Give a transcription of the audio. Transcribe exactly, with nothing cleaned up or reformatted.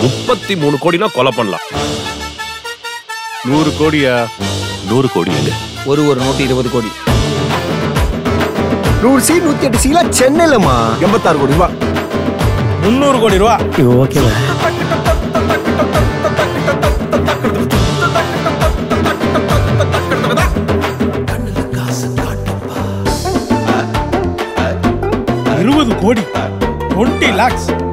முப்பத்தி மூணு கோடினா கொலை பண்ணலாம். நூறு கோடியா? நூறு கோடி இல்ல, ஒரு ஒரு நூத்தி இருபது கோடி. நூறு சி நூத்தி எட்டு சீலா சென்னையிலமா எண்பத்தாறு கோடி ரூபா. முன்னூறு கோடி ரூபா. ஓகேவா? இருபது கோடி, டுவெண்ட்டி லேக்ஸ்.